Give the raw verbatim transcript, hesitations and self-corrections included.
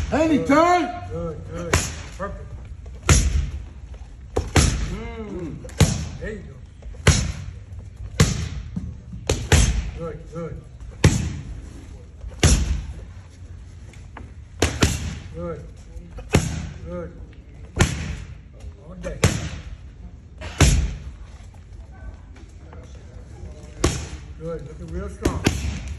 Haney, turn. Good, good. Perfect. Mm. There you go. Good, good. Good. Good. All day. Good. Looking real strong.